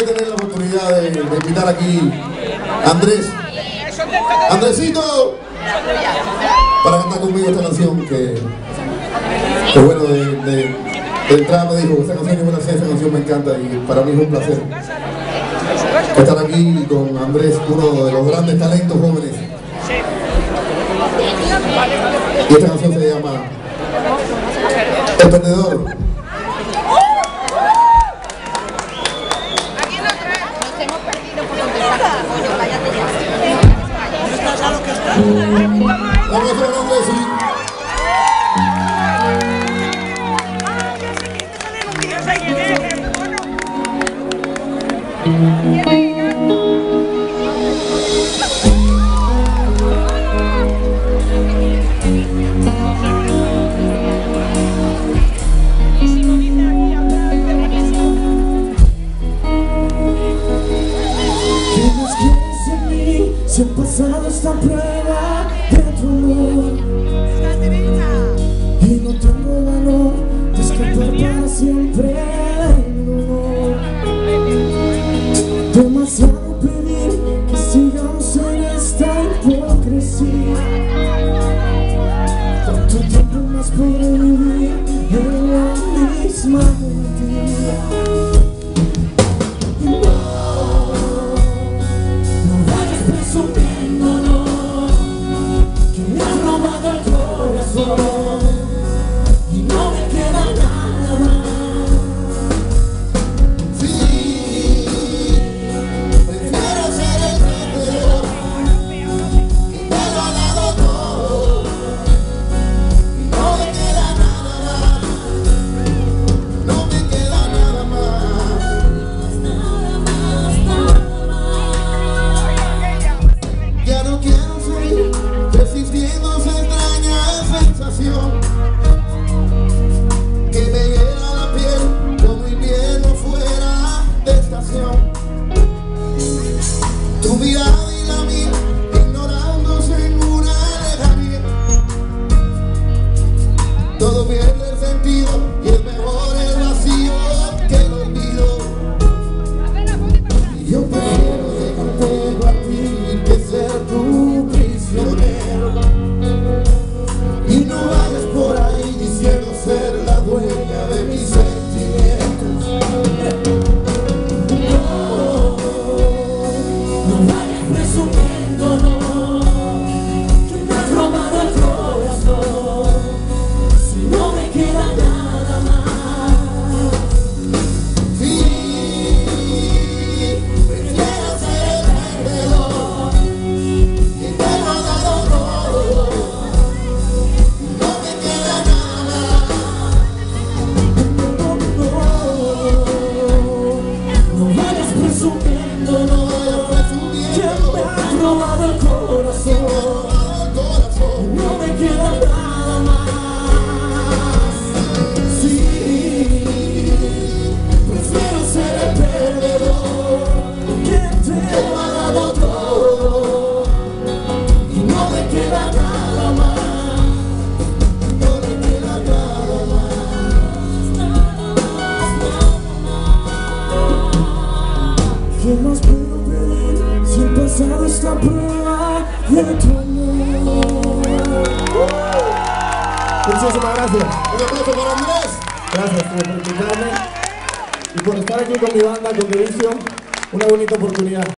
tener la oportunidad de invitar aquí a Andresito, para cantar conmigo esta canción que bueno, de entrada me dijo, esa canción yo me la sé, esa canción me encanta y para mí es un placer estar aquí con Andrés, uno de los grandes talentos jóvenes. Y esta canción se llama El Perdedor. Vamos a hacer un nombre así. Si he pasado esta prueba de tu amor y no tengo valor de escapar para siempre del dolor. Demasiado pedir que sigamos en esta hipocresía. ¿Cuánto tiempo más podré vivir en la misma mentira? Y no me queda nada más. Sí, prefiero ser el perdedor, que te lo ha dado todo y no me queda nada más. No me queda nada más. Ya no quiero seguir resistiendo esa extraña sensación que me hiela la piel como invierno fuera de estación. Tu mirada y la mía ignorándose en una lejanía. Todo pierde el sentido y es mejor el vacío que el olvido. Y yo prefiero dejarte a ti que ser tu prisionero. Y no vayas por ahí diciendo ser la dueña de mis sentimientos. No vayas presumiendo, no, que me has robado el corazón. Si no me queda nada más. Sí, prefiero ser el perdedor, que te lo ha dado todo. No me queda nada más. Sí, prefiero ser el perdedor, que te lo ha dado todo y no me queda nada más. No me queda nada más. ¿Qué más puedo pedir si he pasado esta prueba de tu amor? Muchísimas gracias. Un aplauso para Andrés. Gracias por invitarme y por estar aquí con mi banda, con Delicio. Una bonita oportunidad.